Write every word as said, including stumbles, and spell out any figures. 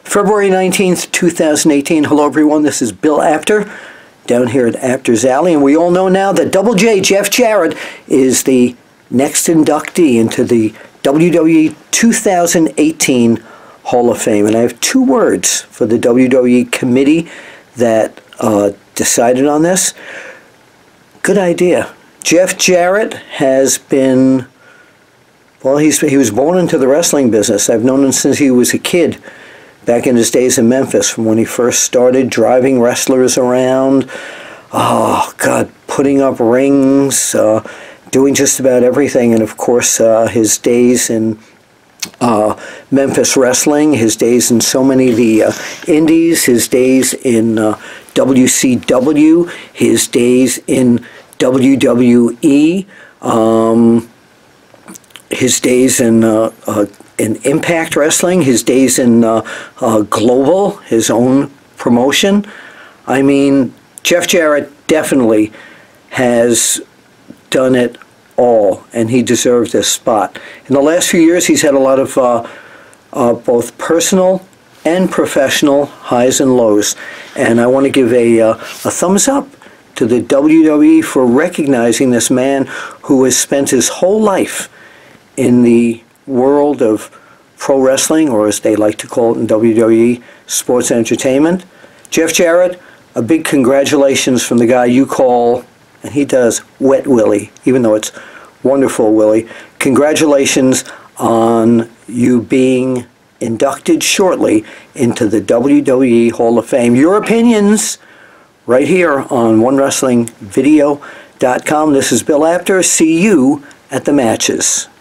February nineteenth, two thousand eighteen. Hello everyone, this is Bill Apter down here at Apter's Alley, and we all know now that Double J, Jeff Jarrett, is the next inductee into the W W E two thousand eighteen Hall of Fame. And I have two words for the W W E committee that uh, decided on this. Good idea. Jeff Jarrett has been, well, he's, he was born into the wrestling business. I've known him since he was a kid, back in his days in Memphis, from when he first started driving wrestlers around. Oh, God, putting up rings, uh, doing just about everything. And, of course, uh, his days in uh, Memphis wrestling, his days in so many of the uh, indies, his days in uh, W C W, his days in W W E, um, his days in uh, uh, in Impact Wrestling, his days in uh, uh, Global, his own promotion. I mean, Jeff Jarrett definitely has done it all, and he deserves this spot. In the last few years, he's had a lot of uh, uh, both personal and professional highs and lows, and I want to give a, uh, a thumbs up to the W W E for recognizing this man who has spent his whole life in the world of pro wrestling, or as they like to call it in W W E, sports entertainment. Jeff Jarrett, a big congratulations from the guy you call, and he does, Wet Willie, even though it's Wonderful Willie. Congratulations on you being inducted shortly into the W W E Hall of Fame. Your opinions right here on one wrestling video dot com. This is Bill Apter. See you at the matches.